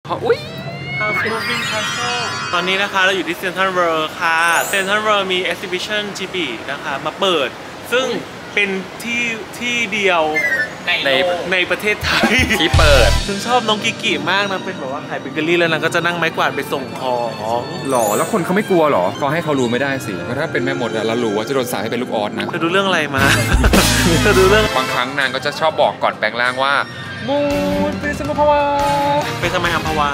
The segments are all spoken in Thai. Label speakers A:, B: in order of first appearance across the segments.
A: อุ้ย
B: House Moving Castle ตอนนี้นะคะเราอยู่ที่เซ็นทรัลเวิลด์ค่ะเซ็นทรัลเวิลด์มี Exhibition จิบินะคะมาเปิดซึ่งเป็นที่เดียวในประเทศไทย
A: ที่เปิด
B: ฉันชอบน้องกิกิมากนะเป็นแบบว่าขายเบเกอรี่แล้วนางก็จะนั่งไม้กวาดไปส่งของ
A: หรอแล้วคนเขาไม่กลัวหรอก็ให้เขารู้ไม่ได้สิเพราะถ้าเป็นแม่มดเรารู้ว่าจะโดนสาปให้เป็นลูกออสนะ
B: เธอดูเรื่องอะไรมาเธอดูเรื่อง
A: บางครั้งนางก็จะชอบบอกก่อนแปลงร่างว่ามูนเป็นสมุภาวะ
B: เป็นทำไมอัมพวา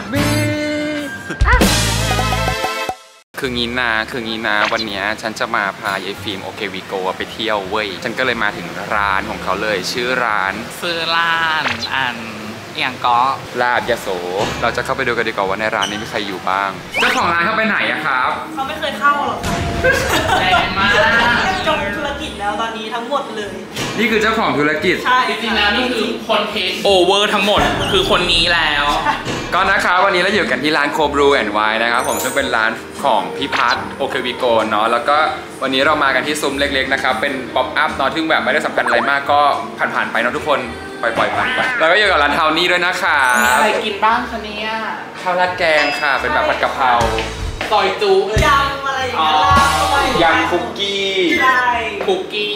A: คืองี้นะวันนี้ฉันจะมาพายายฟิล์มโอเควีโกไปเที่ยวเว้ยฉันก็เลยมาถึงร้านของเขาเลยชื่อร้าน
C: อย่างก็
A: ลาบยโสเราจะเข้าไปดูกันดีกว่าว่าในร้านนี้มีใครอยู่บ้างเจ้าของร้านเขาไปไหนอะครับ
D: เขาไม่เคยเข้าหรอก
C: แรงมาก
D: จบธุรกิจแล้วตอนนี้ทั้งหมดเลย
A: นี่คือเจ้าของธุรกิจ
D: ใช่
C: จริงๆแล้วนี่คือคนเทคโอเวอร์ทั้งหมดคือคนนี้แล้ว
A: ก็นะครับวันนี้เราอยู่กันที่ร้านโคบรูแอนด์ไวน์นะครับผมซึ่งเป็นร้านของพี่พัทโอเควีโกเนาะแล้วก็วันนี้เรามากันที่ซุ้มเล็กๆนะครับเป็นป๊อปอัพเนาะซึ่งแบบไม่ได้สำคัญอะไรมากก็ผ่านๆไปเนาะทุกคนปล่อยผ่านไปแล้วก็อยู่กับร้านเทานี่ด้วยนะคะ
C: มีอะไรกินบ้างคะเนี่ย
A: ข้าวราดแกงค่ะเป็นแบบผัดกะเพรา
C: ซอยจู
D: ยำอะไรอย่างเงี้ย
A: ยำคุกกี้
C: คุกกี้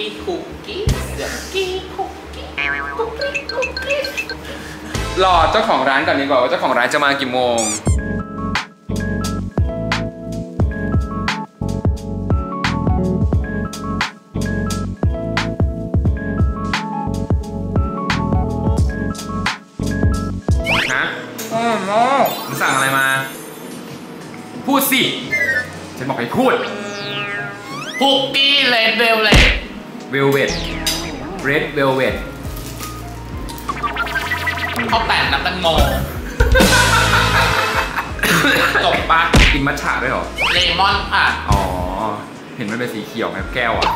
A: รอเจ้าของร้านก่อนดีกว่าว่าเจ้าของร้านจะมากี่โมงสั่งอะไรมาพูดสิฉันบอกให้พูด
C: คุกกี้เลดเวลเวต
A: เรดเวลเวต
C: เขาแต่งน้ำตังโมจบปะ
A: กินมัทฉะด้วยหรอ
C: เลมอนค่ะ
A: อ๋อเห็นมันเป็นสีเขียวไหมแก้วอ่ะ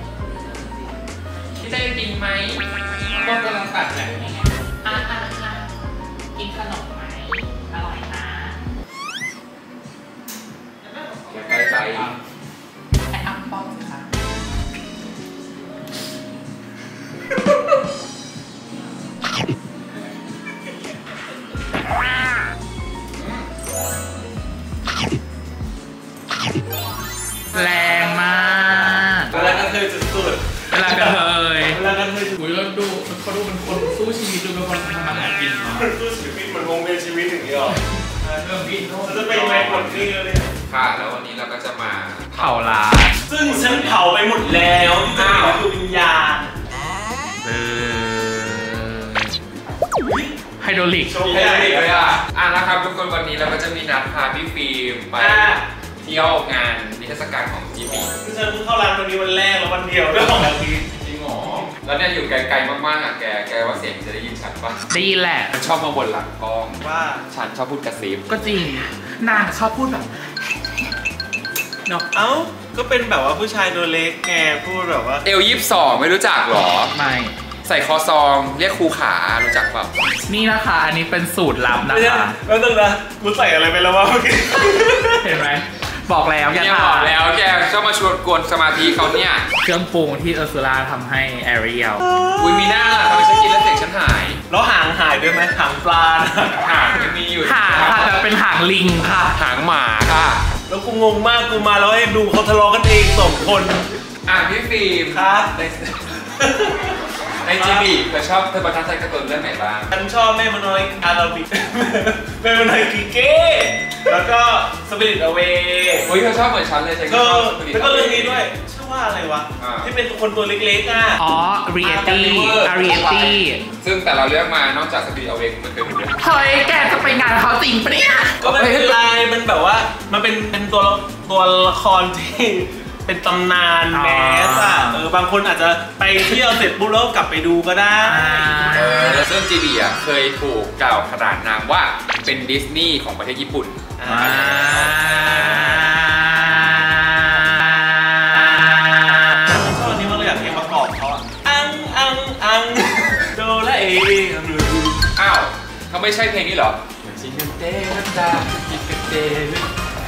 C: พี่จะกินไหมก็กำลังตัดแบบนี้กินขนมไหมอร่อยนะ
A: ไป
C: ไอ้อัมป้องสิคะแรงมาก
B: เวลากันเทยสุด
C: ๆเวลากันเทยอุ้ยเราดูเขาดูเป็นคนสู้ชีวิตดูเป็นคนทำมาหากินเนาะ
B: สู้ชีวิตเหมือนวงเวียนชีวิตอย่างนี้หรอเริ่มบินจะเป็นแม่หมดนี่เลย
A: ค่ะแล้ววันนี้เราก็จะมา
C: เผาร้าน
B: ซึ่งฉันเผาไปหมดแล้วที่จะคือวิญญาณ
C: ไฮโดรลิก
A: เลยนะครับทุกคนวันนี้เราก็จะมีนัดพาพี่ฟิล์มไปเที่ยวงานนิทรรศการของจีบี
B: ซึ่งฉันเพิ่งเข้าร้านวันนี้วันแรกแล้ววันเดียวด้วยของที
A: จริงหรอแล้วเนี่ยอยู่ไกลๆมากๆอ่ะแกว่าเสียงจะได้ยินชัดปะ
C: ได้ยินแหละ
A: ฉันชอบมาบนหลังกล้อง
B: ว่า
A: ฉันชอบพูดกระซิบ
C: ก็จริงนางชอบพูดแบบ
B: เนาะเอ้าก็เป็นแบบว่าผู้ชายตัวเล็กแกพูดแบบว่า
A: เอล22ไม่รู้จักหรอ
C: ไม่
A: ใส่คอซองเรียกครูขารู้จักเปล่า
C: นี่นะคะอันนี้เป็นสูตรลับนะคะ
B: แล้วตึงนะกูใส่อะไรไปแล้ววะเมื่อกี้
C: เห็นไหมบอกแล้ว
A: อย่าถามแล้วแกชอบมาชวนกวนสมาธิเขาเนี่ย
C: เครื่องปรุงที่เออร์ซูล่าทำให้แอเรียล
A: อุ้ยมีหน้าล่ะทำไมฉันกินแล้วเสียงฉันหาย
B: แล้วหางหายด้วยไหมหางปลา
A: หางยังมีอยู่
C: หางค่ะแต่เป็นหางลิงค่ะ
A: หางหมาค่ะ
B: แล้วกูงงมากกูมาแล้วให้ดูเขาทะเลาะกันเอง2 คน
A: พี่ฟิล์ม
B: ครับ
A: ในจีบีเธอชอบเธอประทับใจการ์ตูนเรื่องไหนบ้าง
B: ฉันชอบแม่มโนยอาราบิกแม่มโนยกิเก้แล้วก็สปิริตอเวย์
A: เฮ้ยเธอชอบเหมือนฉันเลย
B: แล้วก็เรื่องนี้ด้วยชื่อว่าอะไรวะที่เป็นคนตัวเล็กๆอ่ะ
C: อ๋อเรียตี้
A: ซึ่งแต่เราเลือกมานอกจากสปิริตอเวย์มันเคยดูด้วย
C: เฮ้ยแกจะไปงานเขาจริงปะเนี่ย
B: ก็ไม่เป็นไรมันแบบว่ามันเป็นตัวละครที่เป็นตำนานแมสอ่ะบางคนอาจจะไปเที่ยวเสร็จปุ๊บแล้วกลับไปดูก็ได้
A: ซึ่งจีบีอ่ะเคยถูกกล่าวขนานนามว่าเป็นดิสนีย์ของประเทศญี่ปุ่น
B: ชอบอันนี้มากเลยอยากเห็นประกอบเขาอ่ะอังโดราเอ
A: อ้าวเขาไม่ใช่เพลงนี้เหรอชิกันเตะตาชิกันเตะ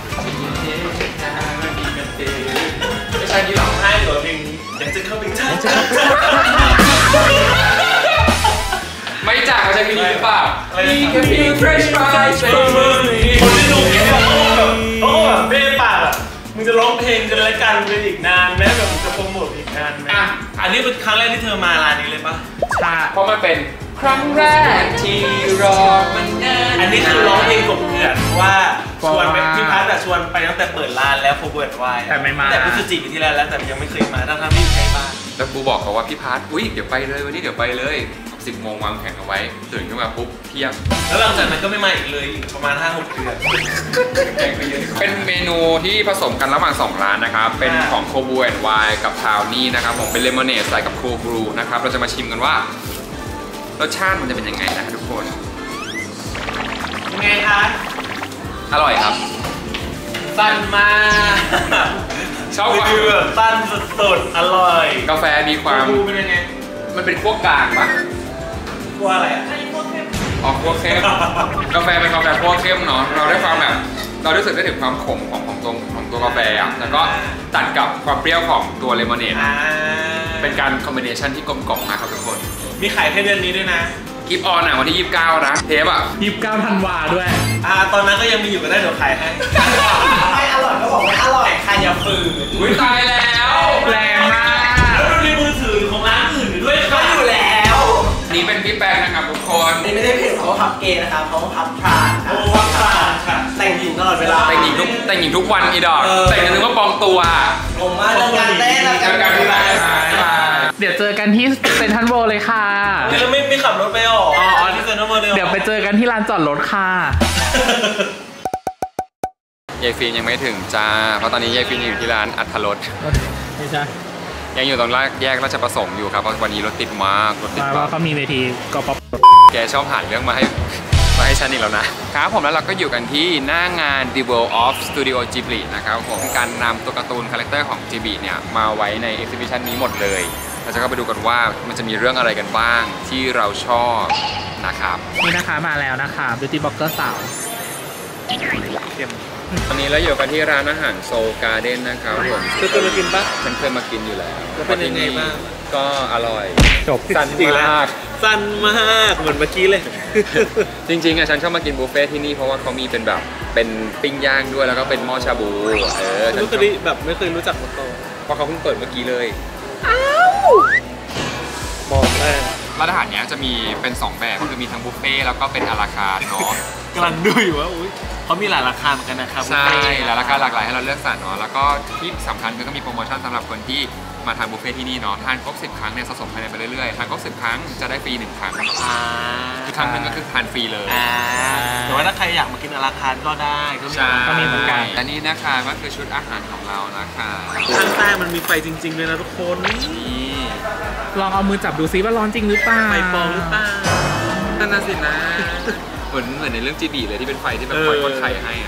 A: ไม่ใช่นี่หรอ
B: ใช่หรอเพลงนี้เดี๋ยวจะเข้าไปทัก
A: ไม่จากเขาช่พี่หรือเปล่านี่คือพี่ Fresh Fries
B: คนที่ดูเนี่ยเขาแบบเบ้ปากอ่ะมึงจะร้องเพลงกันรายการเลยอีกนานไหมแบบมึงจะโปรโมทอีกนานไหมอันนี้เป็นครั้งแรกที่เธอมาร้านนี้เลยปะ
A: ใช่เพราะมันเป็นครั้งแรกที่รอมันนาน
B: อันนี้คือร้องเพลงกบเกลื่อนว่าชวนไปพี่พัทชวนไปตั้งแต่เปิดร้านแล้วโคเบิร์ตไวแต่ไม่มาแต่พฤศจิกายนที่แล้วแต่ยังไม่เคยมาทั้งที่อยู่ใกล้บ้าน
A: แล้วบูบอกเขาว่าพี่พัทอุ้ยเดี๋ยวไปเลยวันนี้เดี๋ยวไปเลย10 โมงวางแผนเอาไว้ตื่นขึ้นมาปุ๊บเที่ยง
B: แล้วหลังจากนั้นก็ไม่มาอีกเลยประมาณ 5-6 เดือน
A: เป็นเมนูที่ผสมกันระหว่าง2ร้านนะครับเป็นของโคบูแอนด์ไวน์กับทาวนี่นะครับผมเป็นเลมอนเนดใส่กับโคบรูนะครับเราจะมาชิมกันว่ารสชาติมันจะเป็นยังไงนะครับทุกคน
B: ยังไงคะ
A: อร่อยครับ
B: สั้นมาก
A: ชอบ
B: คือแบบสั้นสุดๆอร่อย
A: กาแฟมีความ
B: เป็นยังไง
A: มันเป็นขั้วกลางปะ
B: ขั้วอะไรอ่ะ
A: อ๋อขั้วเข้มกาแฟเป็นกาแฟขั้วเข้มเนาะเราได้ความแบบเรารู้สึกได้ถึงความขมของตัวกาแฟอ่ะแล้วก็ตัดกับความเปรี้ยวของตัวเลมอนเนดเป็นการคอมบิเนชันที่กลมกล่อมมากครับทุกคน
B: มีขายแค่เดือนนี้ด้วยนะ
A: กิฟต์ออนวันที่29นะเทปอ่ะ
C: 29 ธันวาด้วย
B: ตอนนั้นก็ยังมีอยู่ก็ได้เดี๋ยวขายให้
D: ไม่อร่อยก็บอกไม่อร่อยใครอย่าฝืน
A: อุ้ยตายแล้วแรงมาก
B: แล้วมันมีมือถือของร้านอื่นด้วย
D: ก็อยู่แล้ว
A: นี่เป็นพี่แป้งนะครับทุกคน
D: นี่ไม่ได้เพจเขาพับเกย์นะครับเขาพับทราน
B: โอ้พับทรานค่ะ
D: แต่งหญิงตลอดเวลา
A: แต่งหญิงทุกวันอีดอกแต่งกันนึกว่าปลอมตัว
D: ผมมาเรื่องการเต้น
A: แล้วการดูแล
C: เดี๋ยวเจอกันที่เซ็นทรัลเวิลด์เลยค่ะ
B: แล้วไม่ขับรถไปหรอที่เซ็นทรัลเวิลด์เลย
C: เดี๋ยวไปเจอกันที่ลานจอดรถค่ะ
A: ยายฟีนยังไม่ถึงจ้าเพราะตอนนี้ยายฟีนอยู่ที่ร้านอัธรส
C: ไม่ใช่
A: ยังอยู่ตรงแยกราชประสงค์อยู่ครับเพราะวันนี้รถติดมากรถติด
C: มากเขามีเวทีก็ป๊อป
A: แกชอบหาเรื่องมาให้ฉันอีกแล้วนะครับผมแล้วเราก็อยู่กันที่หน้างาน The World of Studio Ghibli นะครับผมการนำตัวการ์ตูนคาแรคเตอร์ของ Ghibli เนี่ยมาไว้ใน exhibition นี้หมดเลยเราจะก็ไปดูกันว่ามันจะมีเรื่องอะไรกันบ้างที่เราชอบนะครับ
C: นี่นะคะมาแล้วนะคะ Beauty Blogger สาว
A: ตอนนี้เราอยู่กันที่ร้านอาหารโซลการ์เด้นนะครับผม
B: เคยมากินปะ
A: ฉันเคยมากินอยู่แล้ว
B: เป็นยังไงบ้าง
A: ก็อร่อย
C: จบ
A: สั้นมาก
B: สั้นมากเหมือนเมื่อกี้เลย
A: จริงๆอ่ะฉันชอบมากินบุฟเฟ่ที่นี่เพราะว่าเขามีเป็นแบบเป็นปิ้งย่างด้วยแล้วก็เป็นหม้อชาบู
B: ฉันเคยแบบไม่เคยรู้จักมาก่อน
A: เพราะเขาเพิ่งเปิดเมื่อกี้เลย
B: บอกแม่
A: ร้านอาหารเนี้ยจะมีเป็น2แบบก็คือมีทั้งบุฟเฟ่แล้วก็เป็นอาราคาร์ทเนาะ
B: กำลังดูอยู่ว่าอุ้ยเขามีหลายราคาเหมือนกันนะครับ
A: ใช่หลายราคาหลากหลายให้เราเลือกสรรเนาะแล้วก็ที่สำคัญคือก็มีโปรโมชั่นสำหรับคนที่มาทานบุฟเฟ่ที่นี่เนาะทานครบ10 ครั้งเนี่ยสะสมคะแนนไปเรื่อยๆทานครบ10 ครั้งจะได้ฟรี1 ครั้งคือครั้งนึงก็คือทานฟรีเลย
B: แต่ว่าถ้าใครอยากมากินอาราคาร์ทก็ได้
A: ก็มีเหมือนกันและนี่นะคะก็คือชุดอาหารของเรานะคะ
B: ข้างใต้มันมีไฟจริงๆเลยนะทุกคน
A: นี่
C: ลองเอามือจับดูซิว่าร้อนจริงหรือเปล่า
B: ไฟปลอมหรือเปล่า
A: นั่นน่ะสินะเหมือนในเรื่องจีบีเลยที่เป็นไฟที่แบบคอยคนไข่ให้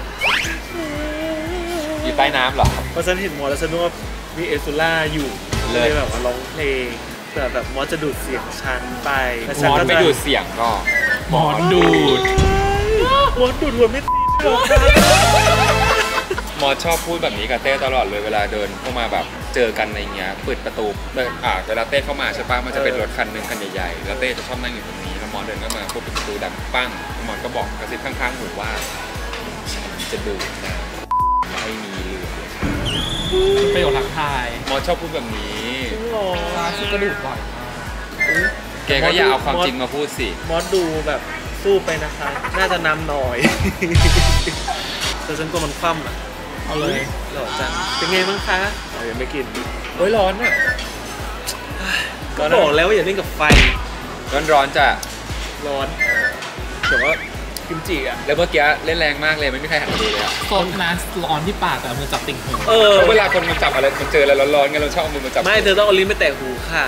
A: อยู่ใต้น้ำเหรอ
B: เพราะฉันเห็นมอแล้วฉันนึกว่ามีเอซูล่าอยู่เลยแบบว่าร้องเพลงแบบมอจะดูดเสียงฉันไป
A: มอไม่ดูดเสียงก็
C: มอดูด
B: หัวไม่ตีหรอก
A: มอชอบพูดแบบนี้กับเต้ตลอดเลยเวลาเดินเข้ามาแบบเจอกันในเงี้ยเปิดประตูเวลาเต้เข้ามาใช่ปะมันจะเป็นรถคันหนึ่งคันใหญ่ๆแล้วเต้จะชอบนั่งอยู่ตรงนี้แล้วมอเดินเข้ามาปุ๊บประตูดังปั้งมอก็บอกกระซิบข้างๆหูว่าจะดูนะไม่มี
C: เลยประโยชน์ทักทาย
A: มอชอบพูดแบบนี้
C: ซึ่งก็ดูบ่อยมาก
A: แกก็อย่าเอาความจริงมาพูดสิ
B: มอดูแบบสู้ไปนะคะน่าจะนำหน่อยแต่ฉันก็มันคว่ำอ่ะ
C: เอาเลย
B: หล่อจังเป็นไงบ้างคะยังไม่กิน
A: โอ้ยร้อนอ่ะ
B: ก็บอกแล้วว่าอย่าเล่นกับไฟ
A: ร้อนจะ
B: ร้อนแต่ว่ากิมจิอ่ะ
A: แล้วเมื่อกี้เล่นแรงมากเลยไม่มีใครหันดูเลยอ่ะ
C: โซนนั้นร้อนที่ปากแต่มือจับติ่งหู
A: เวลาคนมันจับอะไรมันเจออะไรร้อนๆไงเราชอบเอามือมาจับ
B: ไม่เธอต้องเอาลิ้นไปแตะหูค่ะ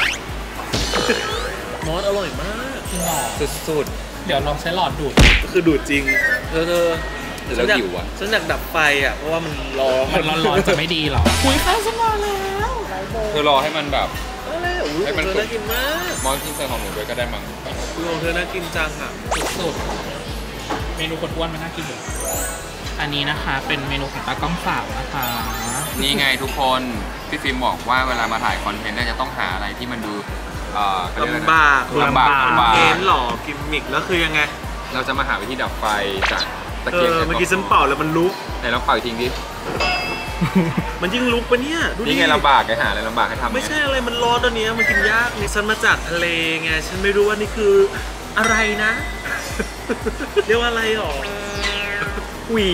B: มอสอร่อยมาก
C: จริงหรอ
A: สุด
C: เดี๋ยวลองใช้หลอดดูด
B: ก็คือดูดจริงเธอ
A: เดี๋ยวเราหิวอ่ะ
B: ฉันอยากดับไฟอ่ะเพราะว่ามันร้
C: อนจะไม่ดีหรอคุยข้าวสมาแล้ว
A: เธอรอให้มันแบบ
B: ให้มันน่ากินมาก
A: มอสกินใส่ของหนูด้วยก็ได้มั้ง
B: ของเธอน่ากินจังอ่ะ
C: สุดเมนูคนอ้วนมันน่ากินอยู่อันนี้นะคะเป็นเมนูของตากล้องสาวนะคะ
A: นี่ไงทุกคนพี่ฟิล์มบอกว่าเวลามาถ่ายคอนเทนต์เนี่ยจะต้องหาอะไรที่มันดูเขาเรียกอะไรนะ
B: ลำบาก
A: ลำบาก
B: เน้นหล่อกิมมิกแล้วคือยังไง
A: เราจะมาหาวิธีดับไฟจากตะเกียง
B: เมื่อกี้ฉันเป่าแล้วมันลุก
A: ไหนลองเป่าอีกทีดิ
B: มันยิ่งลุกปะเนี่ยดูดิ
A: นี่ไงลำบากไงหาอะไรลำบากให้ทำ
B: ไม่ใช่อะไรมันร้อนตอนนี้มันกินยากนี่ฉันมาจากทะเลไงฉันไม่รู้ว่านี่คืออะไรนะ เรียกว่าอะไรหรอหวี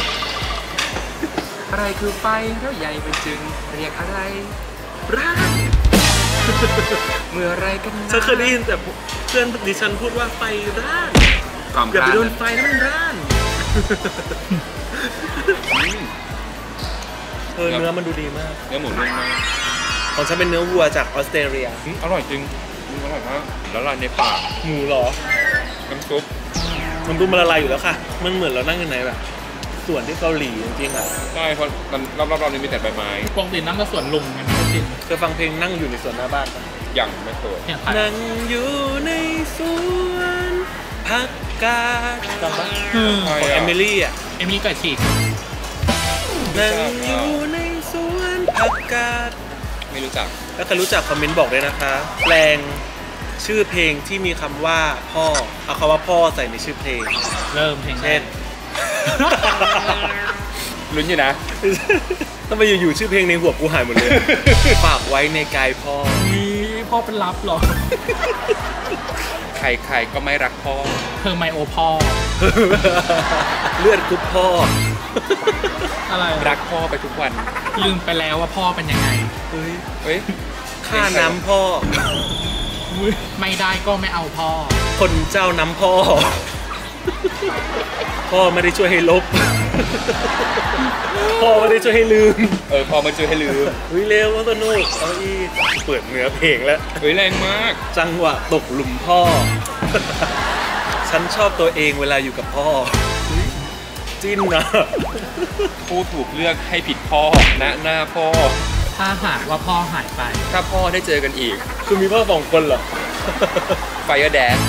A: อะไรคือไฟแล้วใหญ่เป็นจึงเรียกอะไร
B: ร่าง
A: เมื่อไรกันนะ
B: ฉันเคยได้ยินแต่เพื่อนดิฉันพูดว่าไฟร่าง
A: ความ
B: อย่าไป
A: ร้าน
B: โดนไฟนะมันร่างเนื้อมันดูดีมาก
A: เนื้อหมูนุ่มมาก
B: ของฉันเป็นเนื้อวัวจากออสเตรเลีย
A: อร่อยจริงอร่อยมากแล้วลายในปาก
B: หมูเหรอ
A: น้ำซุป
B: มันดูมันละลายอยู่แล้วค่ะ มันเหมือนเรานั่งอยู่ในแบบส่วนที่เกาหลีจริงๆอ่ะ
A: ใช่เพราะรอบๆนี้มีแต่ใบไม้
C: ปกตินั่งก็สวนลุมกันไม่จริง
B: เคยฟังเพลงนั่งอยู่ในสวนหน้าบ้านปะ
A: อย่างไม่เคย
C: เนี่ยใคร
B: นั่งอยู่ในสวนพักกาดจำปะ
A: ใช่
B: ของ
A: อะ
B: เอมิลี่อ่ะ
C: เอมิลี่กับฉีก
B: นั่งอยู่ในสวนพักกาด
A: ไม่รู้จัก
B: แล้วใครรู้จักคอมเมนต์บอกด้วยนะคะ แปลงชื่อเพลงที่มีคำว่าพ่อ เอาคำว่าพ่อใส่ในชื่อเพลง
C: เริ่มเพลงแร
B: เช่
C: ก
B: น
A: ลุ้นอยู่นะ
B: ทำไมอยู่ๆชื่อเพลงในหัวกูหายหมดเลย ฝากไว้ในกายพ่อ
C: นี่พ่อเป็นลับเหรอ
A: ใครๆก็ไม่รักพ่อ
C: เธอไมโอพ่อ
B: เลือดกรุ๊ปพ่อ
C: อะไร
A: รักพ่อไปทุกวัน
C: ลืมไปแล้วว่าพ่อเป็นยังไง
B: เฮ้ย
A: เฮ้ย
B: ค่าน้ำพ่อ
C: ไม่ได้ก็ไม่เอาพ่อ
B: คนเจ้าน้ำพ่อ พ่อไม่ได้ช่วยให้ลบ พ่อไม่ได้ช่วยให้ลืม
A: พอมาเจอให้ลืม
B: เฮ้ยเร็วสนุกเอาอีกเปิดเนื้อเพลงแล้ว
A: เฮ้ยแรงมาก
B: จังหวะตกหลุมพ่อ ฉันชอบตัวเองเวลาอยู่กับพ่อเฮ้ยจิ้นนะ
A: ผู้ถูกเลือกให้ผิดพ่อณหน้าพ่อ
C: ถ้าหากว่าพ่อหายไป
A: ถ้าพ่อได้เจอกันอีก
B: คือมีพ่อ2 คนเหรอ
A: Fire Dance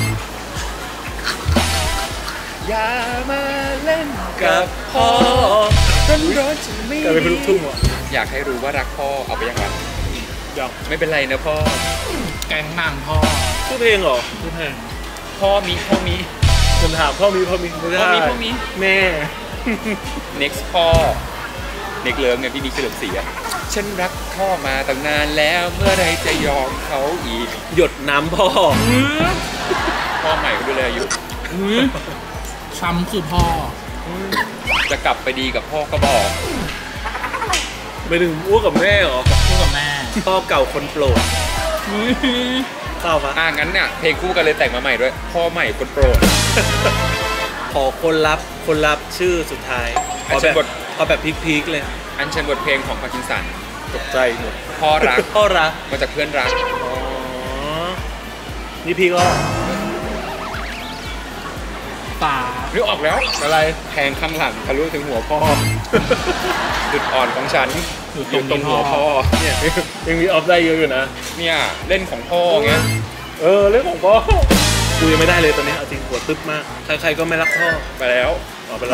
A: อย่ามาเล่นกับพ่อร้อนๆจะไม่
B: กลายเป็นลูกทุ่งว่ะ
A: อยากให้รู้ว่ารักพ่อเอาไปยังไง
B: อยาก
A: ไม่เป็นไรนะพ่อ
C: แก๊งนางพ่อ
B: ชื่อเพลงเหรอ
C: คือเพลง
A: พ่อมี
B: ผมถามพ่อมีไม่ได้
A: พ่อมี
B: แม่
A: next พ่อ next เลิฟไงพี่นิกเฉลิมศรีอะฉันรักพ่อมาตั้งนานแล้วเมื่อไรจะยอมเขาอีก
B: หยดน้ำพ่อ
A: พ่อใหม่ก็ดูแลอยู่
C: ช้ำคือพ่อ
A: จะกลับไปดีกับพ่อก็บอก
B: ไปถึงอ้วกกับแม่เหรอ
C: คู่กับแม่
B: พ่อเก่าคนโปรดเศร้าปะ
A: งั้นเนี่ยเพลงคู่กันเลยแต่งมาใหม่ด้วย พ่อใหม่คนโปรด
B: ขอคนรับชื่อสุดท้าย
A: อันเชิญบท
B: ขอแบบพีคๆเลย
A: อันเชิญบทเพลงของพาร์กินสัน
B: ตกใจหมด
A: พ่อรัก
B: พ่อรัก
A: มาจากเพื่อนรัก
B: อ๋อ นี่พีก็
C: ป่า
A: นึกออกแล้วอะไรแทงข้างหลังทะลุถึงหัวพ่อ จุดอ่อนของฉันอยู่ตรงหัวพ่อ
B: เนี่ยยังมีออฟได้เยอะอยู่นะ
A: เนี่ยเล่นของพ่อไง
B: เรื่องของพ่อกูยังไม่ได้เลยตอนนี้เอาจริงหัวตึ๊บมาก ใครๆก็ไม่รักพ่อ
A: ไปแล้ว
B: ออกไปแล้ว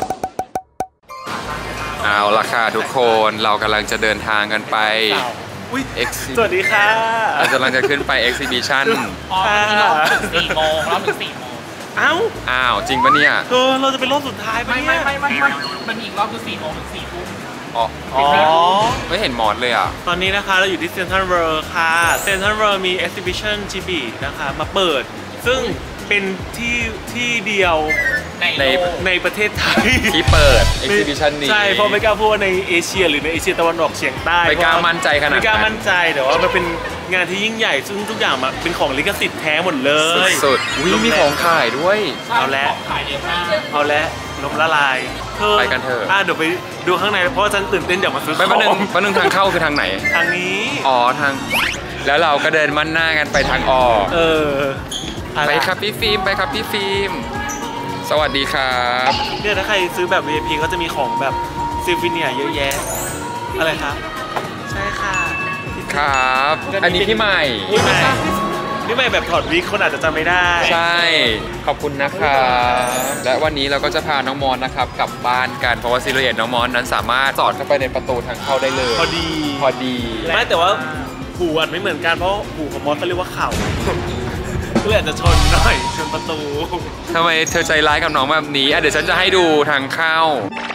A: เอาละค่ะทุกคนเรากำลังจะเดินทางกันไป
B: อุ๊ย
A: Exhibit
B: สวัสดีค่ะ
A: เรากำลังจะขึ้นไป exhibition
C: อ๋อมีรอบถึง4 โมงรอบถึง4 โมง
B: เอ้า
A: อ้าวจริงปะเนี่ย
B: เราจะเป็นรอบสุดท้ายปะ
C: ไม่
B: เนี่ย
C: มันมีอีกรอบคือ4 โมงถึง4 ทุ่ม
A: อ๋อ
B: อ๋อ
A: ไม่เห็นมอสเลยอ่ะ
B: ตอนนี้นะคะเราอยู่ที่เซ็นทรัลเวิลด์ค่ะเซ็นทรัลเวิลด์มี exhibition จิบีนะคะมาเปิด ซึ่งเป็นที่เดียว
C: ในโลก
B: ในประเทศไทย
A: ที่เปิด exhibition นี้
B: ใช่เพราะไม่กล้าพูดว่าในเอเชียหรือในเอเชียตะวันออกเฉียงใต้
A: ไม่กล้ามั่นใจขนาดนั้น
B: ไม่กล้ามั่นใจแต่ว่ามันเป็นงานที่ยิ่งใหญ่ซึ่งทุกอย่างมันเป็นของลิขสิทธิ์แท้หมดเลย
A: สุดๆอุ๊ยมีของขายด้วย
B: เอาแล้ว
C: ขายเยอะมาก
B: เอาแล้วลมละลายเธอ
A: ไปกันเถอะ
B: เดี๋ยวไปดูข้างในเพราะว่าฉันตื่นเต้นอยากมาซื้อ
A: ไม่ประเด็น
B: ของ
A: ประเด็นทางเข้าคือทางไหน
B: ทางนี้
A: อ๋อทาง แล้วเราก็เดินมั่นหน้ากันไปทางออก
B: อะไร
A: ไปครับพี่ฟิล์มไปครับพี่ฟิล์มสวัสดีครับ
B: เนี่ยถ้าใครซื้อแบบ VIP ก็จะมีของแบบซิลฟิเนียเยอะแยะอะไรครับใช่ค่ะ
A: ครับ อันนี้พี่ใหม่
B: พี่ใหม่พี่ใหม่แบบถอดวิกคนอาจจะจำไม่ได้
A: ใช่ ขอบคุณนะครับและวันนี้เราก็จะพาน้องมอนนะครับกลับบ้านกันเพราะว่าซิลูเอตน้องมอนนั้นสามารถสอดเข้าไปในประตูทางเข้าได้เลย
B: พอดี
A: พอดี
B: ไม่แต่ว่าหูอาจไม่เหมือนกันเพราะหูของมอสเขาเรียกว่าเข่าก็เลยอาจจะชนหน่อยชนประตู
A: ทำไมเธอใจร้ายกับน้องแบบนี้เดี๋ยวฉันจะให้ดูทางเข้า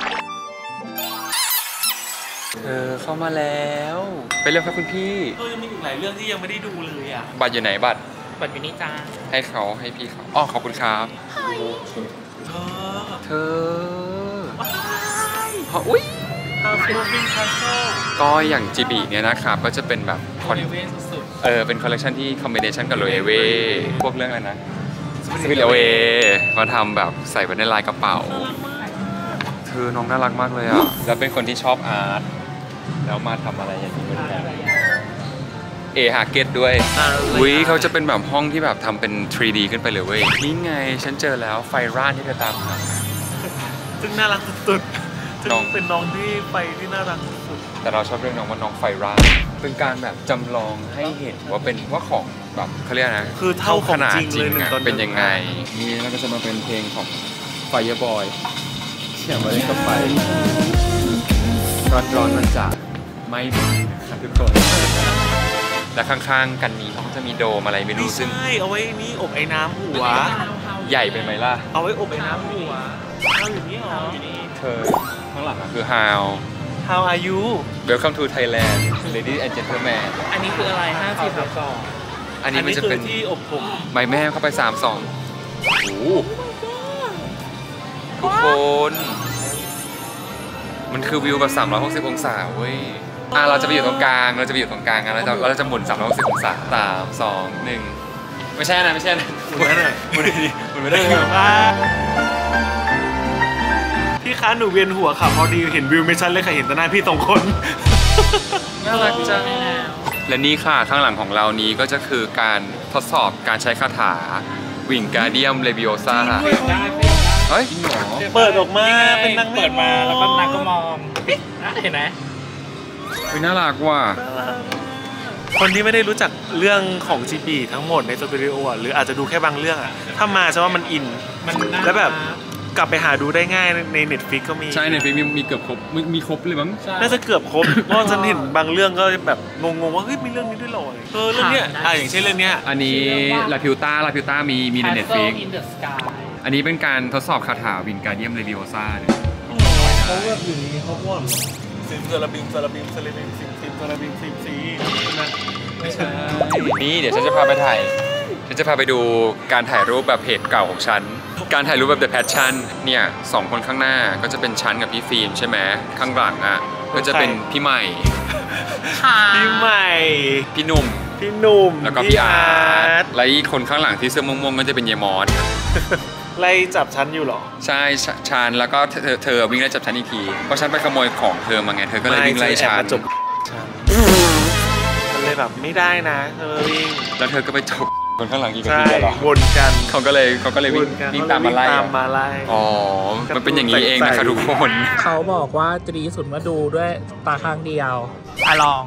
A: เธอเข้ามาแล้วไปเร็วครับคุณพี่
B: ยังมีอีกหลายเรื่องที่ยังไม่ได้ดูเลยอ่ะ
A: บัตรอยู่ไหนบัตร
C: บัตรอยู่นี่จ้า
A: ให้เขาให้พี่เขาอ๋อขอบคุณครับเธออุ้ย
B: Moving Castle
A: ก็อย่างจิบีเนี่ยนะครับก็จะเป็นแบบคอน
C: เว้นสุด
A: เป็นคอลเลคชันที่คอมบิเนชันกับโรเอเวพวกเรื่องอะไรนะสปิริเวมาทำแบบใส่ไว้ในลายกระเป๋าเธอน้องน่ารักมากเลยอ่ะแล้วเป็นคนที่ชอบอาร์ตแล้วมาทำอะไรอย่างนี้เหมือนกันหาเก็ตด้วยอุ้ยเขาจะเป็นแบบห้องที่แบบทำเป็น 3D ขึ้นไปเลยเว้ยนี่ไงฉันเจอแล้วไฟร่านที่เธอตามหา
B: ซึ่งน่ารักสุดๆซึ่งเป็นน้องที่ไปที่น่ารักสุด
A: แต่เราชอบเรื่องน้องว่าน้องไฟร่าเป็นการแบบจำลองให้เห็นว่าเป็นว่าของแบบเขาเรียกนะ
B: คือเท่าของจริงเลย
A: อะ
B: 1 ต่อ 1
A: เป็นยังไงนี่แล้วก็จะมาเป็นเพลงของ Fireboy เขียนมาเล่นกับไฟร้อนมันจะไม่ไหม้นะครับทุกคนและข้างๆกันนี้เขาก็จะมีโดมอะไรไม่รู้ซึ่ง
B: ใช่เอาไว้นี่อบไอ้น้ำหัว
A: ใหญ่ไปไหมล่ะ
B: เอาไว้อบไอ้น้ำหัวเอาอยู่นี่เหรอ
A: เธอข้างหลังอะคือ How
B: How are you
A: Welcome to Thailand Ladies and Gentlemen
C: อันนี้คืออะไร50แบบสอง
A: อันนี้มันจะเป็น
B: ที่อบผม
A: ใบแม่เข้าไป3-2โอ้ทุกคน มันคือวิวแบบ360 องศาเว้ยเราจะไปอยู่ตรงกลางเราจะไปอยู่ตรงกลางเราจะหมุน360 องศา3 2 1ไม่ใช่นะไม่ใช่นะหมุนไม่ได้หมุนไม่ได้
B: พี่คะหนูเวียนหัวค่ะพอดีเห็นวิวไม่ชัดเลยค่ะเห็นแต่หน้าพี่2 คน
A: น่ารักจังและนี่ค่ะข้างหลังของเรานี้ก็จะคือการทดสอบการใช้คาถาวิงการเดียมเลบิโอซ่าเฮ้ยจริงเหรอ
B: เปิดออกมาเป็นนาง
C: เปิดมาแล้วก็นางก็มองเห็นไหม
A: น่ารักว่ะ
B: คนที่ไม่ได้รู้จักเรื่องของจีบีทั้งหมดในสตูดิโอหรืออาจจะดูแค่บางเรื่องอะถ้ามาจะว่ามันอิน
C: มัน
B: แล้วแบบกลับไปหาดูได้ง่ายใน Netflix ก็มี
A: ใช่ในฟิล์มมีเกือบครบมีครบเลยมั้ง
B: น่าจะเกือบครบ เพราะฉันเห็นบางเรื่องก็แบบงงๆว่าเฮ้ยมีเรื่องนี้ด้วยเหรอเรื่องเนี้ยอย่างเช่นเรื่องเนี้ย
A: อันนี้ลาพิวต้ามีใน Netflix อันนี้เป็นการทดสอบคาถาวิงการเดียมเลบิโอซ่าเนี่ย
B: เขาแบบอยู่นี่เขาว่าซิมซาลาบิมซาลาบิมซาลาบิมซิมซาลาบิมซิมซีไม่ใช่
A: นี่เดี๋ยวฉันจะพาไปถ่ายฉันจะพาไปดูการถ่ายรูปแบบเพจเก่าของฉันการถ่ายรูปแบบ The Passion เนี่ย2 คนข้างหน้าก็จะเป็นฉันกับพี่ฟิล์มใช่ไหมข้างหลังอ่ะก็จะเป็นพี่ใหม่
B: พี่ใหม่
A: พี่หนุ่ม แล้วก็พี่อาร์ตและอีกคนข้างหลังที่เสื้อม่วงๆก็จะเป็นเยมอน
B: ไล่จับฉันอยู่หรอ
A: ใช่ฉันแล้วก็เธอวิ่งไล่จับฉันอีกทีเพราะฉันไปขโมยของเธอมาไงเธอก็เลยวิ่งไล่ฉัน
B: มันเลยแบบไม่ได้นะเธอวิ่ง
A: แล้วเธอก็ไปจบคนข้างหลังอีกทีเดียวหรอ
B: วนกัน
A: เขาก็เลยวิ่งตามมาไล่อ๋อมันเป็นอย่างนี้เองนะคะทุกคน
C: เขาบอกว่าจะดีสุดมาดูด้วยตาข้างเดียวลอง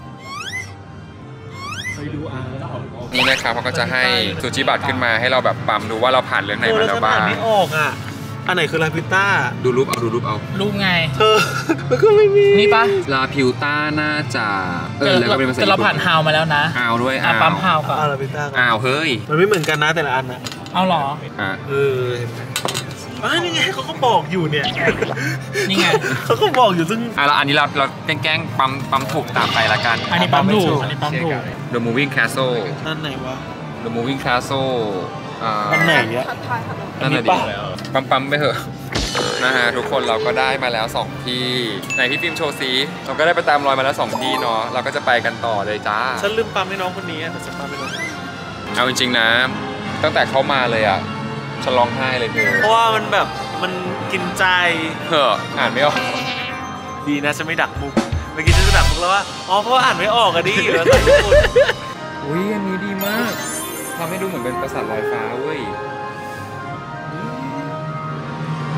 A: นี่นะครับเขาก็จะให้ซูจิบัตรขึ้นมาให้เราแบบปั๊มดูว่าเราผ่านเรื่องไหนมาแล้วบ้าง
B: ไม่ออกอ่ะอันไหนคือลาพิวต้า
A: ดูรูปเอา
C: รูปไง
B: มันก็ไม่มี
C: นี่ปะ
A: ลาพิวต้าน่าจะแล้วก็เป็นภาษาญี่ปุ่น
C: เราผ่านฮาวมาแล้วนะ
A: ฮาวด้วย
C: ปั๊มฮาวกับ
B: ลาพิวต้า
A: เฮ้ย
B: มันไม่เหมือนกันนะแต่ละอันนะ
C: เอาหรอ
B: เห็นไหมนี่ไงเขาก็บอกอยู่เนี่ย
C: นี่ไง
B: เขาก็บอกอยู่ซึ่ง
A: อันนี้เราแกล้งปั๊มถูกตามไปละกัน
C: อันนี้ปั๊มถูก
A: The Moving Castle
B: นั่นไหนวะ
A: The Moving Castle
B: นั่นไหนเนี่ย
A: นั่นไหนดีปั๊มไปเถอะนะฮะทุกคนเราก็ได้มาแล้ว2ที่ในที่ฟิล์มโชว์ซีเราก็ได้ไปตามรอยมาแล้ว2ที่เนาะเราก็จะไปกันต่อเลยจ้า
B: ฉันลืมปั๊มให้น้องคนนี้แต่ฉันปั๊มให้น้อง
A: เอาจริงๆนะตั้งแต่เข้ามาเลยอ่ะฉันร้องไห้เลยเธอ
B: เพราะว่ามันแบบมันกินใจ
A: อ่านไม่ออก
B: ดีนะฉันไม่ดักมุกเมื่อกี้ฉันจะดักมุกแล้วว่าเพราะว่าอ่านไม่ออกอะดิแล้วแต่ทุกคน
A: อุ้ยอันนี้ดีมากทำให้ดูเหมือนเป็นปราสาทลอยฟ้าเว้ย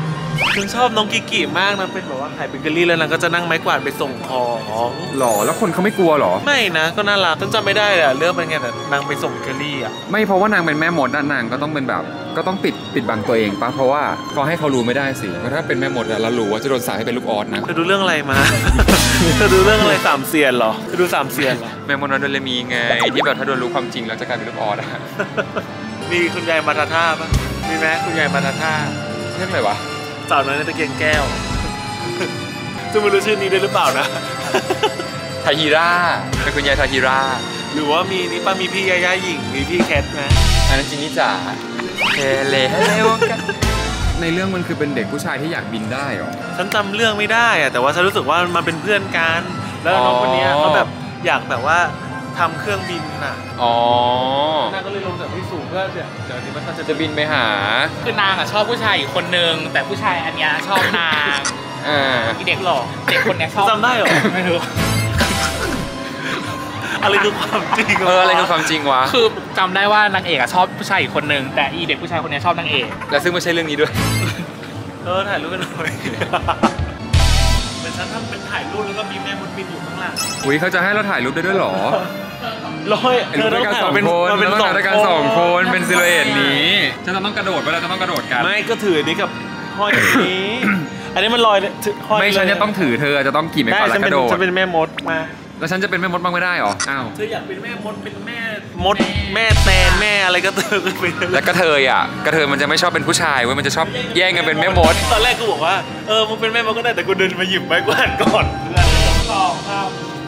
B: ฉันชอบน้องกิกิมากนะเป็นแบบว่าขายเบเกอรี่แล้วนางก็จะนั่งไม้กวาดไปส่งของ
A: หรอแล้วคนเขาไม่กลัวหรอ
B: ไม่นะก็น่ารักฉันจำไม่ได้เลยเรื่องเป็นไงแต่นางไปส่งเบเกอรี่อ่ะ
A: ไม่เพราะว่านางเป็นแม่มดนางก็ต้องเป็นแบบก็ต้องปิดบังตัวเองปะเพราะว่าเขาให้เขารู้ไม่ได้สิเพราะถ้าเป็นแม่มดแล้วรู้ว่าจะโดนสาปให้เป็นลูกออสนะ
B: เธอดูเรื่องอะไรมา เธอดูเรื่องอะไรสามเซียนเหรอเธอดูสามเซียนเหรอ
A: แม่มดนอนโดนเลมีไงที่แบบถ้าโดนรู้ความจริงแล้วจะกลายเป็นลูกออสอะ
B: มีคุณยายมาทาท่าปะมีไหมคุณยายมาทาท่า
A: เรื่องอะไรวะ
B: สาวน้อยในตะเกียงแก้วจะไม่รู้ชื่อนี้ได้หรือเปล่านะ
A: ทาฮิราเป็นคุณยายทาฮิรา
B: หรือว่ามีนี่ป้ามีพี่ยาย่าหญิงมีพี่แคทไหม
A: อันนั้นจินนี่จ๋าเฮเลฮัลโหลกันในเรื่องมันคือเป็นเด็กผู้ชายที่อยากบินได้หรอ
B: ฉันจำเรื่องไม่ได้อะแต่ว่าฉันรู้สึกว่ามันเป็นเพื่อนกันแล้วน้องคนนี้เขาแบบอยากแบบว่าทำเครื่องบินน่ะนางก็เลยลงจากที่สูงเพื่อเดี๋ยวนี้มันจะ
A: บินไปหา
C: คือนางอะชอบผู้ชายอีกคนนึงแต่ผู้ชายอันเนี้ยชอบนางอีเด็กหล่อเด็กคนเนี้ยชอบ
B: จำได้หรอไม่รู้อะไรคือความจริง
A: อะไรคือความจริงวะ
C: คือจำได้ว่านางเอกอะชอบผู้ชายอีกคนนึงแต่อีเด็กผู้ชายคนนี้ชอบนางเอก
A: และซึ่งไม่ใช่เรื่องนี้ด้วย
B: ถ่ายรูปกันหน่อยเป็นฉันทำเป็นถ่ายรูปแล้วก็มีแม่มดบินอยู่ข้างหลัง
A: อุ้ยเขาจะให้เราถ่ายรูปได้ด้วยหรอ
B: เธอต้องถ่ายเป็น2 คนเป็น
A: ซิลูเอตนี้ฉันต้องกระโดดไปแล้วจะต้องกระโดดกัน
B: ไม่ก็ถือนี้กับห้อยนี้อันนี้มันลอย
A: ไม่ฉันจะต้องถือเธอจะต้องขี่ไปก่อนแล้วกระโดด
B: ฉันเป็นแม่มดมา
A: แล้วฉันจะเป็นแม่มดบ้างไม่ได้หรออ้าว
B: เธออยากเป็นแม่มดเป็นแม่มดแม่แตนแม่อะไรก็เธอเป็น
A: แล้วกระเทยมันจะไม่ชอบเป็นผู้ชายเว้ยมันจะชอบแย่งกันเป็นแม่มด
B: ตอนแรกกูบอกว่ามึงเป็นแม่มดก็ได้แต่กูเดินมาหยิบไม้กวาดก่อนเพื่อน2 ครับ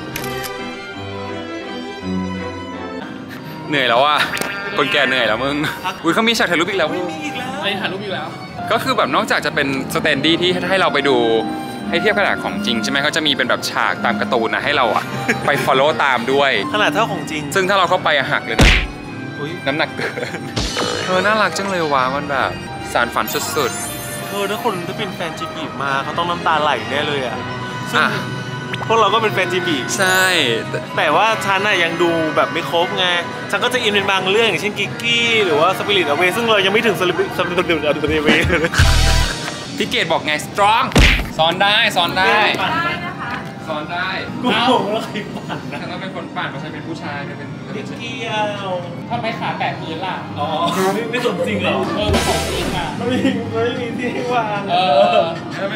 A: เหนื่อยแล้วอ่ะคนแก่เหนื่อยแล้วมึงอุ้ยเขามีฉากถ่ายรูปอีกแล้ว
B: มีอีกแล้ว
C: ถ่ายรูปอีกแล้ว
A: ก็คือแบบนอกจากจะเป็นสแตนดี้ที่ให้เราไปดูให้เทียบขนาดของจริงใช่ไหมเขาจะมีเป็นแบบฉากตามการ์ตูนนะให้เราอะไป follow ตามด้วย
B: ขนาดเท่าของจริง
A: ซึ่งถ้าเราเข้าไปหักเลยนะน้ำหนักเกินน่ารักจังเลยวะมันแบบสารฝันสุด
B: ๆถ้าคนที่เป็นแฟนจิบิมาเขาต้องน้ำตาไหลแน่เลยอะซึ่งพวกเราก็เป็นแฟนจิบิ
A: ใช่
B: แต่ว่าฉันน่ะยังดูแบบไม่ครบไงฉันก็จะอินเป็นบางเรื่องอย่างเช่นกิกกี้หรือว่าสปิริตอเวซึ่งเรายังไม่ถึงสปิริตอเว
A: พี่เกดบอกไง strong สอนได้สอนได้
B: กูบอกว่าใครปั่นนะ
A: ฉันต้องเป็นคนปั่นเพราะฉันเป็นผู้ชายเป็น
B: เกี่ยว
C: ทำไมขาแตะพื้นล่ะ
B: ไม่สมจริงเหรอ
C: ไม่สมจริงอ่ะ
B: ไม่มีที่วาง
A: ใช่ไหม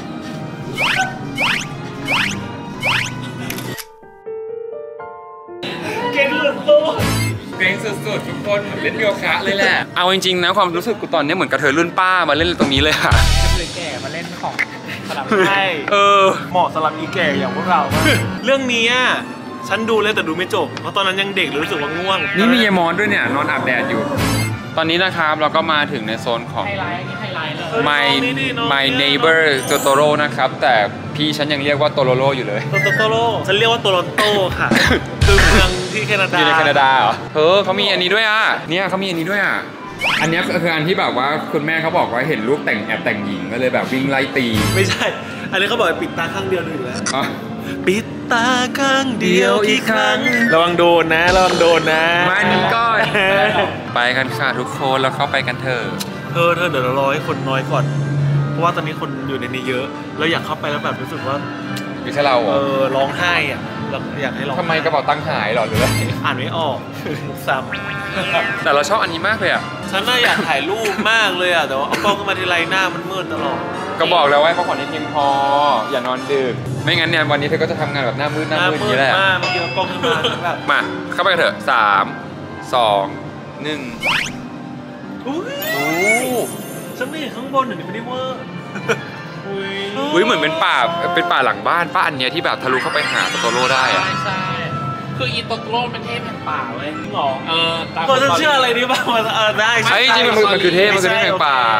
B: เก่งสุดตัว
A: เกรงสุดๆทุกคนเหมือนเล่นโยคะเลยแหละเอาจริงๆนะความรู้สึกกูตอนนี้เหมือนกระเทยรุ่นป้ามาเล่นตรงนี้เลยค่ะ
C: กระเทยแก่มาเล่นของสลับ
B: ใช่เหมาะสำหรับอีแก่อย่างพวกเราเรื่องนี้ฉันดูเลยแต่ดูไม่จบเพราะตอนนั้นยังเด็กรู้สึกว่าง่วง
A: นี่มียายมอนด้วยเนี่ยนอนอาบแดดอยู่ตอนนี้นะครับเราก็มาถึงในโซนของ My Neighbor Totoro นะครับแต่พี่ฉันยังเรียกว่าโตโรโรอยู่เลย
B: โตโรฉันเรียกว่าโตโรโตค่ะคือเมืองที่แคนาดา
A: อยู่ในแคนาดาเหรอเขามีอันนี้ด้วยเนี่ยเขามีอันนี้ด้วยอันนี้คืออันที่แบบว่าคุณแม่เขาบอกว่าเห็นลูกแอบแต่งหญิงก็เลยแบบวิ่งไล่ตี
B: ไม่ใช่อันนี้เขาบอกปิดตาข้างเดียวอยู่แล้วปิดตาข้างเดียวอีกครั้งระวังโดนนะ
A: มันก็ไปกันค่ะทุกคนเราเข้าไปกันเถอะ
B: เดี๋ยวเรารอให้คนน้อยก่อนเพราะว่าตอนนี้คนอยู่ในนี้เยอะเราอยากเข้าไปแล้วแบบรู้สึกว่า
A: ไม่ใช่เรา
B: ร้องไห้เราอยากให้ร้อง
A: ทำไมกระเป๋าตังค์หายหรอหรืออะไร
B: อ่านไม่ออกซ้
A: ำแต่เราชอบอันนี้มากเลย
B: ฉันน่าอยากถ่ายรูปมากเลยแต่ว่าเอากล้องมาทีไรหน้ามันมืดตลอด
A: ก็บอกแล้วว่าพักผ่อนให้เพียงพออย่านอนดึกไม่งั้นเนี่ยวันนี้เธอก็จะทำงานแบบหน้ามืดอย่างนี้แหละ
B: เมื่อกี้กล้องขึ้นมาแบบ
A: มาเข้าไปกันเถอะ3 2 1
B: ฉันไม่เห็นข้างบนหนึ่งไม่ได้เวอร์
A: อุ้ยเหมือนเป็นป่าหลังบ้านป้าอันเนี้ยที่แบบทะลุเข้าไปหาโตโตโร่ได้
C: ใช่คืออีโตโตโร่เป็นเทพแห่งป่าเว้ย
B: หรอก็จะเชื่ออะไรดีบ้างได้
A: ใช่จริงมันคือเทพแห่งป่า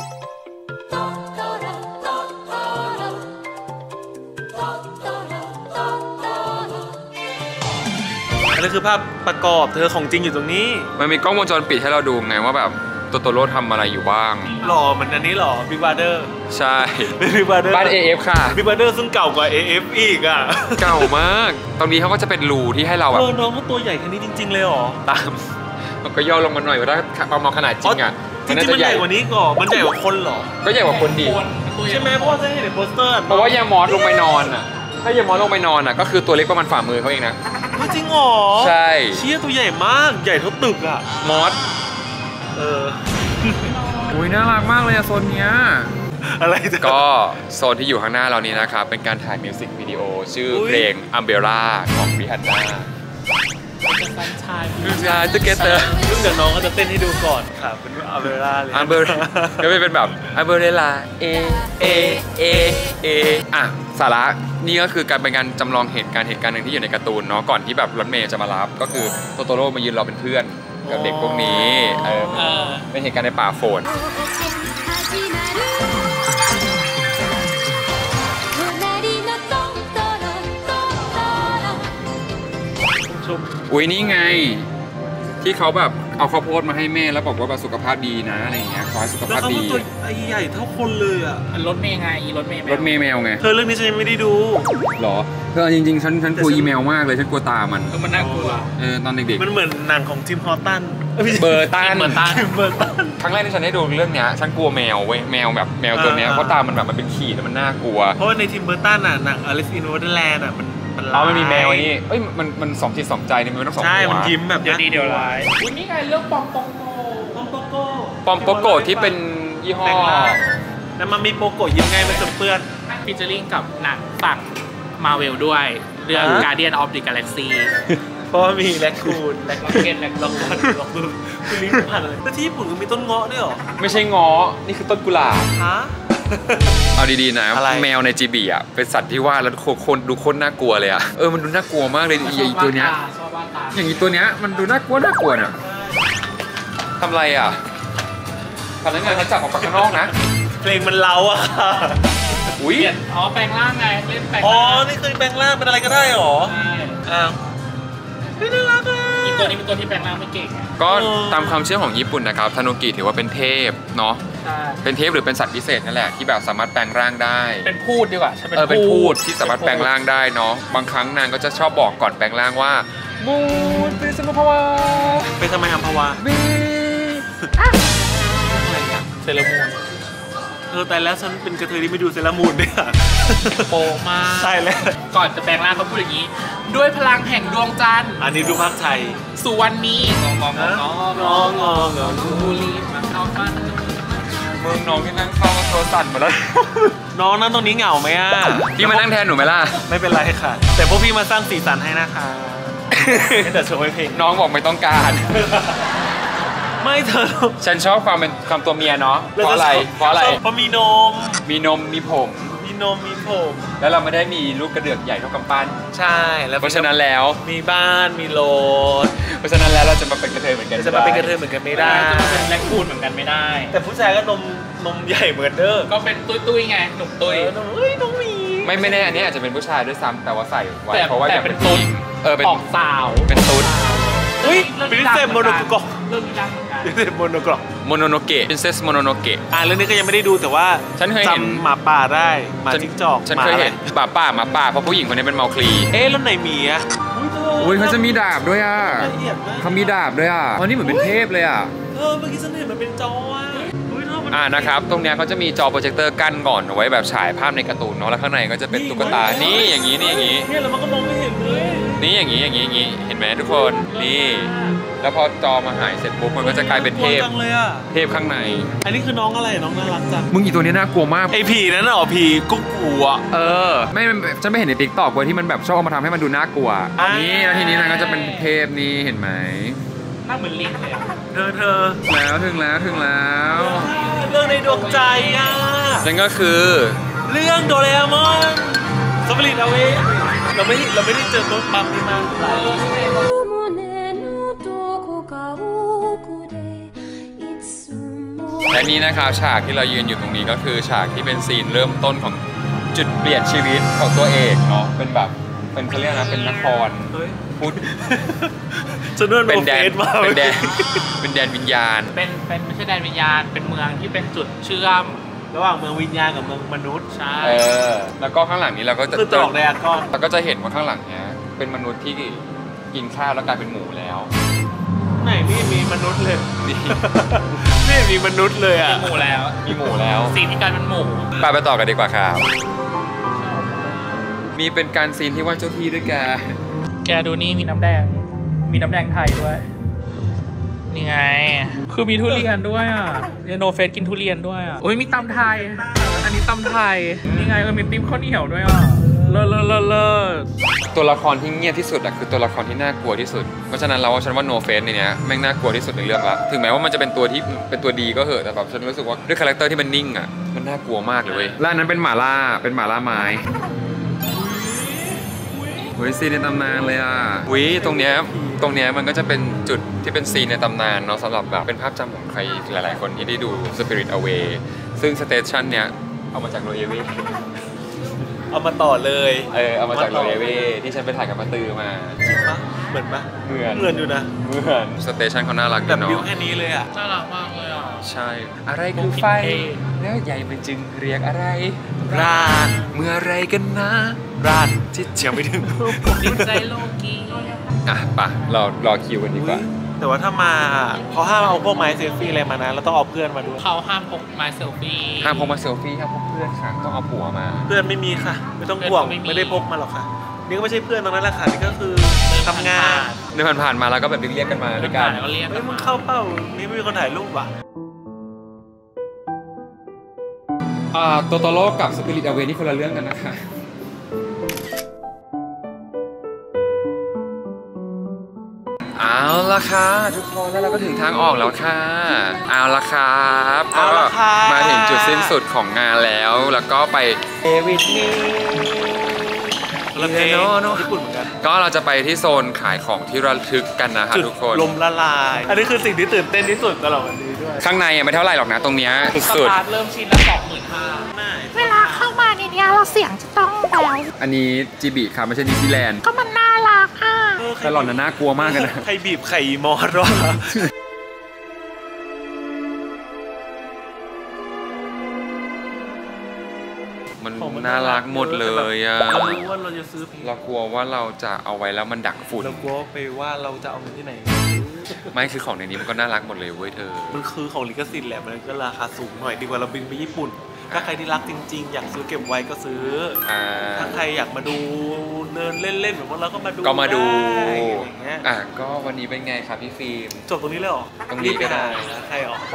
B: อันนี้คือภาพประกอบเธอของจริงอยู่ตรงนี้
A: มันมีกล้องวงจรปิดให้เราดูไงว่าแบบโตโตโร่ทำอะไรอยู่บ้าง
B: หล่อเหมือนอันนี้หรอบิ๊กบราเดอร์
A: ใช่
B: บิ๊กบราเดอร์
A: บ้าน AF ค่ะ
B: บิ๊กบราเดอร์ซึ่งเก่ากว่า AF อีก
A: เก่ามากตรงนี้เขาก็จะเป็นรูที่ให้เราแบบ
B: น้องเขาตัวใหญ่แค่นี้จริงๆเลยหรอ
A: ตามมันก็ย่อลงมาหน่อยว่าถ้าเอามาขนาดจริง
B: จริงๆมันใหญ่กว่านี้ก่อนมันใหญ่กว่าคนหรอ
A: ก็ใหญ่กว่าคนดี
B: ใช่ไหมเพราะว่าฉันเห็นในโปสเตอร์
A: เพราะว่ายามอสลงไปนอนอ่ะถ้ายามอสลงไปนอนอ่ะก็คือตัวเล็กประมาณฝ่ามือเขาเองนะ
B: จริงเหรอ
A: ใช่
B: เชี่ยตัวใหญ่มากใหญ่เท่าตึกอ่ะ
A: มอส อุ้ยน่ารักมากเลยอะโซนเนี้ย
B: อะไร
A: ก็โซนที่อยู่ข้างหน้าเรานี้นะครับเป็นการถ่ายมิวสิกวิดีโอชื่อเพลง Umbrella ของริฮันน่า
C: สันชาย
A: Together
B: ซึ่งเดี๋ยวน้องก็จะเต้นให้ดูก่อนค่ะเป็นอัลเบร่าเลย
A: Umbrella ก็เป็นแบบ Umbrella A A A A อ่ะสาระนี่ก็คือการเป็นการจำลองเหตุการณ์หนึ่งที่อยู่ในการ์ตูนเนาะก่อนที่แบบรถเมย์จะมารับก็คือโตโตโร่มายืนรอเป็นเพื่อนกับเด็กพวกนี้เป็นเหตุการณ์ในป่าโฝนอุ้ยนี่ไงที่เขาแบบเอาข้าวโพดมาให้แม่แล้วบอกว่าสุขภาพดีนะอะไรอย่างเงี้ยขอให้สุข
B: แล้ว
A: ภาพ
B: เขา
A: ดี
B: เป็นตัวใหญ่เท่าคนเลยอ่ะ
C: รถเมย์ไงรถเมย์
A: รถเมย์แมวไง
B: เธอเรื่องนี้ฉันยังไม่ได้ดู
A: หรอเธอจริงๆฉันกลัวอีเมลมากเลยฉันกลัวตามัน
C: มันน่ากลัว
A: ตอนเด็ก
B: มันเหมือนหนังของทีมฮอตตัน
A: ๆเบอร์ตัน
C: เหมือนตัน
B: เบอร์ตัน
A: ครั้งแรกที่ฉันได้ดูเรื่องเนี้ยฉันกลัวแมวเว้ยแมวแบบแมวตัวเนี้ยเพราะตามันแบบมันเป็นขีดแล้วมันน่ากลัว
B: เพราะว่าในทีมเบอร์ตันอ่ะหนัง Alice in Wonderland อ่ะมันร้าย
A: มันมีแมวไอ้นี่เอ้ยมันสองจิตสองใจนี่มันไม่ต้องสอง
B: ใช่
A: หัว
B: มันยิ้มแบบ
C: เดี๋ยวดีเดี๋ยวร้ายวันนี้ไงเรื่องปองปองโก
A: ปอมโปโกะที่เป็นยี่ห้อ
B: แล้วมันมีโปโกะยิ้มไงมันจะเปื้อน
C: ฟีเจอริ่งกับหนังฝั่งมาเวลด้วยเรื่อง Guardian of the Galaxy
B: เพราะว่ามีแรคคูน
C: ล็อกเก็ตแล็กล็อก
B: ลองดูคือลิ้นพันอะไรแต่ที่ญี่ปุ่นก็มีต้นเงาะด้วยเหรอ
A: ไม่ใช่ง้อนี่คือต้นกุหลาบ
B: ฮะ
A: เอาดีๆนะ
B: อะไร
A: แมวในจีบีอ่ะเป็นสัตว์ที่ว่าแล้วคนดูโคตรน่ากลัวเลยอ่ะมันดูน่ากลัวมากเลยอีตัวเนี้ย
C: ชอบบ้านตา
A: อย่างนี้ตัวเนี้ยมันดูน่ากลัวเนี่ยทำไรอ่ะพนักงานเขาจับออกไปข้างนอกนะ
B: เพลงมันเล้าอะค่ะ
A: อุ้ย
C: เปลี่ยนแปลงร่างไงเล่นแปลง
B: อ๋อ
C: ร่าง
B: นี่คือแปลงร่างเป็นอะไรก็ได้เหรอ อ้าวไม่น่ารักอ่ะ
C: อีกตัวนี้เป็นตัวที่แปลงร่างไม่เก่ง
A: ก็ตามความเชื่อของญี่ปุ่นนะครับทานุกิถือว่าเป็นเทพเนาะ
C: ใช่
A: เป็นเทพหรือเป็นสัตว์พิเศษนั่นแหละที่แบบสามารถแปลงร่างได้
C: เป็นพูดดีกว่าใช่
A: เป็นพูดที่สามารถแปลงร่างได้เนาะบางครั้งนางก็จะชอบบอกก่อนแปลงร่างว่ามูนเป็นสมุทรภาวะ
B: เป็นทำไมอัมพวา
A: บี
C: อะไรกันเซเลอร์มูน
B: แต่แล้วฉันเป็นกระเทยที่ไม่ดูเซรามูนด้วยอะ
C: โปมาก
B: ใช่แล้ว
C: ก่อนจะแปลงร่างเขาพูดอย่างนี้ ด้วยพลังแห่งดวงจันทร์
B: อันนี้ดูภาคไทย
C: สุวรรณีงอง ดูรีบมาเข้าบ้าน
A: มึงน้องที่นั่งเข้าโทรสั่นหมดแล้ว
B: น้องนั่งตรงนี้เหงาไหมอ่ะ
A: พี่มานั่งแทนหนูไหมล่ะ
B: ไม่เป็นไรค่ะ แต่พวกพี่มาสร้างสีสันให้นะคะให้แต่โชว์ให้เพลง
A: น้องบอกไม่ต้องการ
B: ไม่เธอ
A: ฉันชอบความตัวเมียเนาะเพราะอะไร เพราะอะไร
B: เพราะมีนม
A: มีนมมีผม
B: มีนมมีผม
A: แล้วเราไม่ได้มีลูกกระเดือกใหญ่เท่ากำปั้น
B: ใช่แล้ว
A: เพราะฉะนั้นแล้ว
B: มีบ้านมีรถ
A: เพราะฉะนั้นแล้วเราจะมาเป็นกระเทยเหมือนกัน
B: จะมาเป็นกระเทยเหมือนกันไม่ได้
C: จะมาเป็นแลกคูนเหมือนกันไม่ได้
B: แต่ผู้ชายก็นมใหญ่เหมือนเด้อ
C: ก็เป็นตุ้ยๆไงหนุ่มตุ้ย
B: นมเอ้ยนมหมี
A: ไม่แน่อันนี้อาจจะเป็นผู้ชายด้วยซ้ำแต่ว่าใส่ไว้
C: แต่
A: เพราะว่าอยาก
C: เป็
A: เป็น
C: น
A: ผู้
C: ตุ๊
A: ห
C: ด
A: ญิงเป็น
C: ออกสาว
A: เป็นตุ๊ด
B: เฮ้ยเป็นเซมโมโนโกะ
C: เรื่องนี้ดังเหมือนกัน
B: เป็นเซมโมโนโกะ
A: โมโนโนเกะ Princess Mononoke
B: เรื่องนี้ก็ยังไม่ได้ดูแต่ว่า
A: ฉันเคยเห็น
B: จำหมาป่าได้หมาจิ้งจอก
A: ฉันเคยเห็นหมาป่าเพราะผู้หญิงคนนี้เป็นเมาคลี
B: แล้วไหนหมีอ่ะ
A: อุ้ยเขาจะมีดาบด้วยอ่ะ
B: ละเอียดมาก
A: เขามีดาบด้วยอ่ะอ๋อนี่เหมือนเป็นเทพเลยอ่ะ
B: เมื่อกี้ฉันเห็นมันเป็นจออ่ะอุ๊ยเธอมัน
A: นะครับตรงเนี้ยเขาจะมีจอโปรเจคเตอร์กั้นก่อนเอาไว้แบบฉายภาพในการ์ตูนเนาะแล้วข้างในก็จะเป็นตุ๊กตานี่อย่างนี้
B: เนี่ยแล้วมันก็มองไม่เห็นเลย
A: นี่อย่างนี้เห็นไหมทุกคนนี่แล้วพอจอมาหายเสร็จปุ๊บมันก็จะกลายเป็นเทพ
B: จังเลยอ่ะ
A: เทพข้างใน
B: อันนี้คือน้องอะไรน้องน่ารักจัง
A: มึงอีตัวนี้น่ากลัวมาก
B: ไอผีนั่นเหรอผีกุ๊กกูอ่ะ
A: ไม่ฉันไม่เห็นในติ๊กต็อกเว้ยที่มันแบบชอบเอามาทำให้มันดูน่ากลัว นี่แล้วทีนี้นางก็จะเป็นเทพนี่เห็นไหม
C: หน้าเหมือนลิงเลยอะ
B: เธอ
A: แล้วถึงแล้ว
B: เรื่องในดวงใจอ่ะ
A: นั่นก็คือ
B: เรื่องโดเรมอนสปิริตเอาเว้ยเราไม่ได้เจอรถปั๊มนี่มาหลายรอบ
A: และนี่นะครับฉากที่เรายืนอยู่ตรงนี้ก็คือฉากที่เป็นซีนเริ่มต้นของจุดเปลี่ยนชีวิตของตัวเอกเนาะเป็นแบบเป็นเขาเรียกนะเป็นนคร
B: เฮ้ย
A: พุทธ
B: ฉันโดน
A: เป็นแดน
B: โอฟสมา
A: เป็นแดนวิญญาณ
C: เป็นไม่ใช่แดนวิญญาณเป็นเมืองที่เป็นจุดเชื่อม
B: ระหว่างเมืองวิญญาณกับเมืองมนุษย์
C: ใช่
A: แล้วก็ข้างหลังนี้เราก็จะ
B: คือตรอกไดอากอน
A: เราก็จะเห็นว่าข้างหลังเนี้ยเป็นมนุษย์ที่กินข้าวแล้วกลายเป็นหมูแล้ว
B: ไหนนี่มีมนุษย์เลยนี่มีมนุษย์เลยอ่ะ
C: มีหมูแล้ว
A: มีหมูแล้ว
C: ซีนที่กลายเป็นหมู
A: ไปต่อกันดีกว่าครับมีเป็นการซีนที่ว่าเจ้าที่ด้วยแก
C: แกดูนี่มีน้ำแดงไทยด้วย นี่ไง คือมีทุเรียนด้วยอ่ะโนเฟสกินทุเรียนด้วยอ่ะโอ้ยมีตำไทย อันนี้ตำไทย นี่ไงมีติ๊มข้าวเหนียวด้วยอ่ะเลิศ
A: ตัวละครที่เงียบที่สุดอะคือตัวละครที่น่ากลัวที่สุดเพราะฉะนั้นฉันว่าโนเฟสในเนี้ยแม่งน่ากลัวที่สุดในเรื่องละถึงแม้ว่ามันจะเป็นตัวที่เป็นตัวดีก็เหอะแต่แบบฉันรู้สึกว่าด้วยคาแรคเตอร์ที่มันนิ่งอะมันน่ากลัวมากเลยเว้ยร้านนั้นเป็นหม่าล่าไม้เฮ้ยซีนในตำนานเลยอ่ะวิตรงเนี้ยมันก็จะเป็นจุดที่เป็นซีนในตำนานเนาะสำหรับแบบเป็นภาพจำของใครหลายๆคนที่ได้ดู Spirit Away ซึ่งสเตชันเนี้ยเอามาจากโรเอเว
B: เอามาต่อเลย
A: เอามาจากโรเอเวที่ฉันไปถ่ายกับมาตือมา
B: จริงปะเหมือนปะ
A: เหมือน
B: อยู่นะ
A: เหมือนสเตชันเขาน่ารัก
B: แบบ
A: เนาะ
B: วิวแค่นี้เลยอ่ะ
C: น่ารักมากเลยอ่ะ
A: ใช่อะไรคือไฟแล้วใหญ่มันจึงเรียกอะไร
B: ราด
A: เมื่อไรกันนะ
B: ราดที่เฉียวไม่ถึง
C: ดินใจโลกี
A: อ่ะปะรอคิวกันดีกว่า
B: แต่ว่าถ้ามาเขาห้ามเอาพวกไม้เซลฟี่อะไรมานะเราต้องเอาเพื่อนมาด้วย
C: เขาห้ามพกไม้เซลฟี่
A: ห้ามพกมาเซลฟี่ห้ามพกเพื่อนค่ะต้องเอาผัวมา
B: เพื่อนไม่มีค่ะ ไม่ต้องห่วง
C: เพื่อนก็ไม่มี
B: ไม่ได้พกมาหรอกค่ะ นี่ก็ไม่ใช่เพื่อนตรงนั้นแหละค่ะนี่ก็คือทำงาน
A: เดินผ่านมาแล้วก็แบบเรียกกันมาด้วยกัน
C: ก็เรียก
B: เฮ้ยมึงเข้าเป้านี่ไม่มีคนถ่ายรูปว่ะ
A: โตโตโร่กับสปิริตอเวนี่คนละเรื่องกันนะคะเอาละค่ะทุกคนแล้วเราก็ถึงทางออกแล้วค่ะเอาละครับก็มาถึงจุดสิ้นสุดของงานแล้วก็ไปเอวิทนี่
B: แล้วเพลงญี่ปุ่นเหมือนกัน
A: ก็เราจะไปที่โซนขายของที่ระลึกกันนะคะ
B: จุด
A: ทุกคน
B: ลมละลาย อันนี้คือสิ่งที่ตื่นเต้นที่สุดตลอดวันนี้ด้วย
A: ข้างในไม่เท่าไหร่หรอกนะตรงเนี้ย
C: ส
A: สุด
C: ตาร์ทเริ่มชิ้นละ25,000
E: เวลาเข้ามาในเนี้ยเราเสียงจะต้องแบว
A: ๆอันนี้จิบิค่ะไม่ใช่นิวซีแลนด์
E: ก็มันน่ารักอ่ะ
A: แต่หล่อนน่ากลัวมากเลยนะ
B: ใครบีบไข่มอสวะ
A: มันน่ารักหมดเลยอ่ะ
B: เรารู้ว่าเราจะซื้อ
A: เรากลัวว่าเราจะเอาไว้แล้วมันดักฝุ่น
B: เรากลัวไปว่าเราจะเอาเงินที่ไหน
A: ไม่คือของในนี้มันก็น่ารักหมดเลยเว้ยเธอ
B: มันคือของลิขสิทธิ์แหละมันก็ราคาสูงหน่อยดีกว่าเราบินไปญี่ปุ่น ถ้าใครที่รักจริงๆ อยากซื้อเก็บไว้ก็ซื้อ ถ้าใครอยากมาดูเดินเล่นๆแบบว่าเราก็มาดู
A: ก็มาดู
B: ได้อย่างเงี้ย
A: ก็วันนี้เป็นไงครับพี่ฟิล์ม
B: จบตรงนี้เลยเหรอ
A: ตรงนี้ก็ได้
B: รีบปหนนะใครออก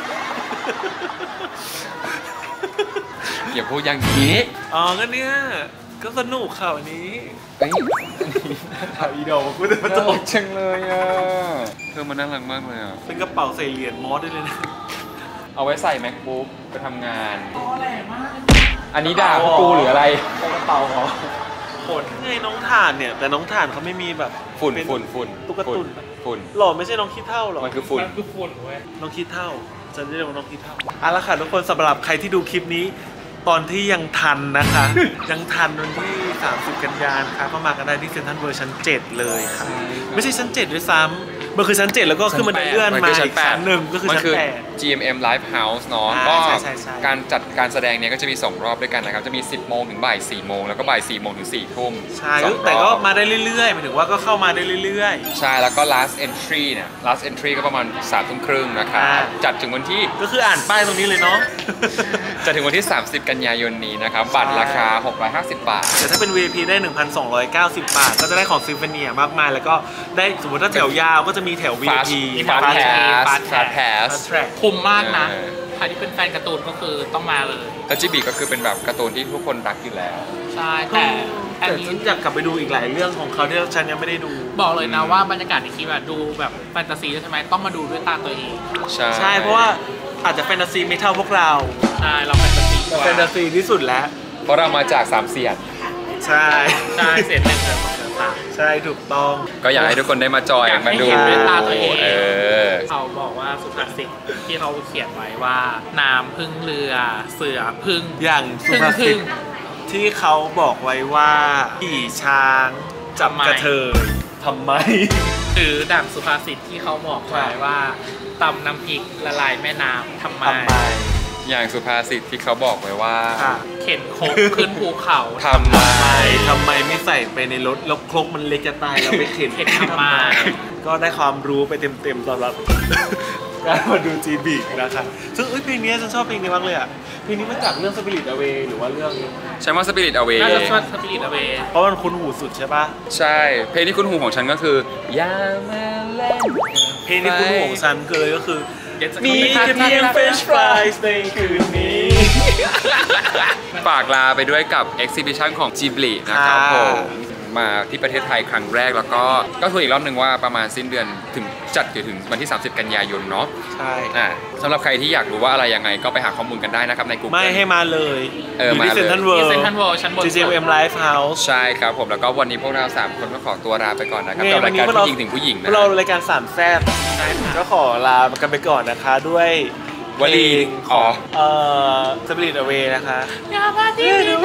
A: อย่าพูดอย่างนี้
B: อ๋อก็เนี่ยก็สนุกข่าวนี้
A: เอ้ย
B: ข่าวอีโดกูจะมา
A: น่า
B: จ
A: รั
B: บ
A: กจังเลยอ่ะเธอมันน่ารักมากเลยอ่ะ
B: เป็นกระเป๋าใส่เหรียญมอสได้เลยนะ
A: เอาไว้ใส่ MacBook ไปทำงาน อันนี้ด่าพวกกูหรืออะไร
B: กระเป๋าเหรอขนไงน้องถ่านเนี่ยแต่น้องถ่านเขาไม่มีแบบ
A: ฝุ่น
B: เป็น
A: ฝุ่น
B: ตุ๊กตุน
A: ฝุ่น
B: หล่อไม่ใช่น้องขี้เท่าหรอ
A: มันคือฝุ่น
C: มันคือฝุ่นเว้ย
B: น้องขี้เท่าฉันจะเรียกว่าน้องขี้เท่าเอาละค่ะทุกคนสำหรับใครที่ดูคลิปนี้ ตอนที่ยังทันนะคะ ยังทันวันที่ 30 กันยายนค่ะก็มากันได้ที่เซ็นทรัลเวิลด์ชั้น 7 เลยค่ะ ไม่ใช่ชั้น 7 ด้วยซ้ำมันคือชั้น 7 แล้วก็ขึ้นบันไดเลื่อนมาอีกชั้นหนึ่งก็คือ
A: มัน
B: ชั้น
A: คือ
B: 8
A: GMM Live House เนาะ
B: อ่า
A: ก็
B: ใช่
A: การจัดการแสดงเนี้ยก็จะมี 2 รอบด้วยกันนะครับ จะมี 10 โมงถึงบ่าย 4 โมง แล้วก็บ่าย 4 โมงถึง 4 ทุ่ม
B: ใช่
A: สองรอบ
B: แต่ก็มาได้เรื่อยๆหมายถึงว่าก็เข้ามาได้เรื่อย
A: ใช่ แล้วก็ last entry เนี่ย last entry ก็ประมาณ 3 ทุ่มครึ่งนะครับ
B: อ่า
A: จัดถึงวันที่
B: ๆ ก็คืออ่านป้ายตรงนี้เลยเนาะ
A: จะถึงวันที่ 30 กันยายนนี้นะครับ บัตรราคา 650 บาท
B: แต่ถ้าเป็น VIP ได้ 1,290 บาท ก็จะได้ของซิมโฟเนียมากมาย แล้วก็ได้สมมติถ้าแถวยาวก็จะมีแถว VIP
A: Fast Pass
B: Fast
A: Fast Pass
B: Track
C: คุ้มมากนะ
A: เออ
C: ใครที่เป็นแฟนการ์ตูนก็คือต้องมาเลย
A: แล้วจิบิก็คือเป็นแบบการ์ตูนที่ทุกคนรักอยู่แล้ว
C: ใช่แต่อัน
B: แต่
C: นี้
B: ฉันอยากกลับไปดูอีกหลายเรื่องของเขาที่ฉันยังไม่ได้ดู
C: บอกเลยนะว่าบรรยากาศในคลิปแบบดูแบบแฟนตาซีใช่ไหมต้องมาดูด้วยตาตัวเอง
A: ใช่
B: ใช่เพราะว่าอาจจะแฟนตาซีไม่เท่าพวกเรา
C: ใช่เราแฟนตาซีกว่า
B: แฟนตาซีที่สุดแล้ว
A: เพราะเรามาจาก3เสียน
B: ใช่
C: ใช่เสร็จหนึ่งเดือนสองเดือนสาม
B: ใช่ถูกต้อง
A: ก็อยากให้ทุกคนได้มาจอย
C: อยากให้
A: มาดู
C: เห็นด้วยตาตัวเอง
A: อ
C: เขาบอกว่าสุภาษิตที่เขาเขียนไว้ว่าน้ำพึ่งเรือเสือพึ่ง
B: อย่างสุภาษิตที่เขาบอกไว้ว่าขี่ช้างจับกระเทยทำไม
C: หรือดั่งสุภาษิตที่เขาบอกไว้ว่าตำน้ำพริกละลายแม่น้ำทำไม
B: ทำไม
A: อย่างสุภาษิตที่เขาบอกไว้ว่า
B: ค่ะ
C: เข็นโคกขึ้นภูเขา
A: ทำไม
B: ทำไมไม่ใส่ไปในรถแล้วครกมันเล็กจะตายเราไปเข็น
C: เข็นทำไม
B: ก็ได้ความรู้ไปเต็มๆสำหรับ การมาดูจีบีนะคะซึ่งเพลงนี้ฉันชอบเพลงนี้มากเลยอ่ะเพลงนี้มาจากเรื่อง Spirit Away หรือว่าเรื่อง
A: ใช่ว่า Spirit Away
C: น่าจะชอบสปิริตอเวย์
B: เพราะมันคุ้นหูสุดใช่ปะ
A: ใช่เพลงที่คุ้นหูของฉันก็คืออย่ามาเล่น
B: เพลงที่คุ้นหูของฉันก็คือ
C: มี
B: มีแค่เพียง French fries ในคืนนี้
A: ฝากลาไปด้วยกับ Exhibition ของ Ghibli นะครับ
B: ค่ะ
A: ผมมาที่ประเทศไทยครั้งแรกแล้วก็คุยอีกรอบหนึ่งว่าประมาณสิ้นเดือนถึงจัดถึงวันที่ 30 กันยายนเนาะ
B: ใช่
A: สำหรับใครที่อยากรู้ว่าอะไรยังไงก็ไปหาข้อมูลกันได้นะครับใน Google
B: ไม่ให้มาเลย อยู่
A: มา
B: ที่
A: เลย
B: Central
C: ที่
B: World
C: เซ็นทรัลเวิลด์ชั้นบน
B: GCM Live House
A: ใช่ครับผมแล้วก็วันนี้พวกเรา3คนก็ขอตัวลาไปก่อนนะครับ
B: เนี่ย
A: กับรายการ
B: วันนี้พวกเรา
A: ผู้หญิงถึงผู้หญิง
B: พ
A: นะ
B: วกเรารายการสามแซ่บก็ขอลากันไปก่อนนะคะด้วย
A: วลี
B: ของ Spirit Away นะคะ
E: อย่ามาที่นี่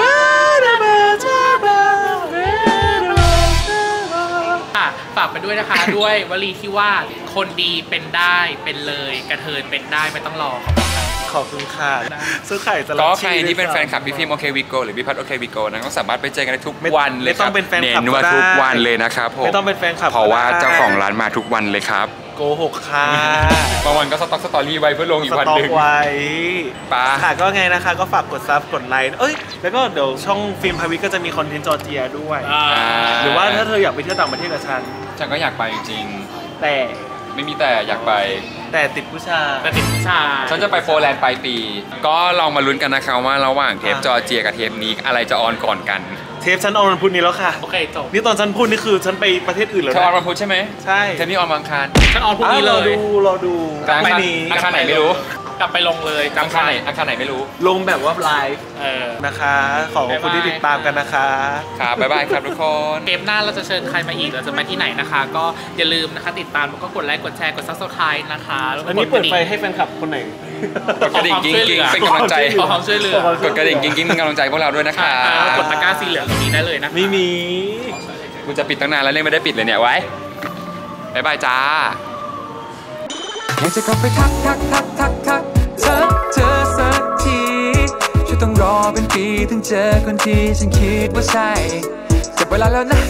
C: ค่ะฝากไปด้วยนะคะ ด้วยวลีที่ว่าคนดีเป็นได้เป็นเลยกระเทยเป็นได้ไม่ต้องรอขอบคุณค่ะ
B: ขอบคุณค่ะซื้อไข่ตลอด
A: ก็ใครที่เป็นแฟนคลับพี่ฟิล์มโอเควิโกหรือพี่พัทโอเควิโกนะก็สามารถไปเจอกันได้ทุกวันเลยครับ
B: ไม่ต้องเป็นแฟนคลับ
A: เน้นว่า
B: ก็ได้
A: ทุกวันเลยนะครับผม
B: ไม่ต้องเป็นแฟนคลับ
A: เพราะว่า
B: ก็ได้
A: เจ้าของร้านมาทุกวันเลยครับ
B: โกหกค่ะ
A: บางวันก็สต็อกสตอรี่ไว้เพื่อลงอีกวัน
B: สต็อ
A: หนึ่
B: ก
A: ง
B: ไว้
A: ปะ
B: ค่ะก็ไงนะคะก็ฝากกดซับกดไลค์แล้วก็เดี๋ยวช่องฟิล์มพาวิก็จะมีคอนเทนต์จอร์เจียด้วย หรือว่าถ้าเธออยากไปเที่ยวต่างประเทศกับฉัน
A: ฉันก็อยากไปจริง
B: แต่
A: ๆไม่มีแต่อยากไป
B: แต่ติดผู้ชาย
C: แต่ติดผู้ชาย
A: ฉันจะไปโปแลนด์ปลายปี ก็ลองมาลุ้นกันนะครับว่าระหว่างเทปจอร์เจียกับเทปนี้อะไรจะออนก่อนกัน
B: เทปฉันออนวันพุธนี้แล้วค่ะ
C: โอเคจบ
B: นี่ตอนฉันพูดนี่คือฉันไปประเทศอื่นแล้ว
A: เธอออน
B: นะ
A: วันพุธใช่ไหม
B: ใช่
A: เทปนี้ออนวันอังคาร
C: ฉันออนพรุ่งนี้เลย
B: รอดู
A: อัง
B: ไม่
A: คาร
B: นี้
A: อังคารไหนไม่รู้
C: กลับไปลงเลย
A: อังคารไหนไม่รู้
B: ลงแบบว่าไลฟ์
C: เออ
B: นะคะ ขอบคุณที่ติดตามกันนะคะ
A: ครับบ๊ายบายครับทุกคน
C: เทปหน้าเราจะเชิญใครมาอีกเราจะไปที่ไหนนะคะ ก็อย่าลืมนะคะติดตามแล้วก็กดไลค์กดแชร์กด subscribe นะคะแล้วก็
B: อันนี้เปิดไฟให้แฟนคลับคนไหน
A: กดกระดิ่งกิ้งกิ้งเป็นกำลังใจ
C: ขอความช่วยเหลือ
A: กดกระดิ่งกิ้งกิ้งเป็นกำลังใจพวกเราด้วยนะคะ
C: กดตะกร้าสีเหลืองตรงนี้ได้เลยนะคะ
B: ไม่มี
A: กูจะปิดตั้งนานแล้วเนี่ยไม่ได้ปิดเลยเนี่ยไว้บ๊ายบายจ้าอยากจะกลับไปทักเธอสักทีฉันต้องรอเป็นปีถึงเจอคนที่ฉันคิดว่าใช่จับเวลาแล้วนะ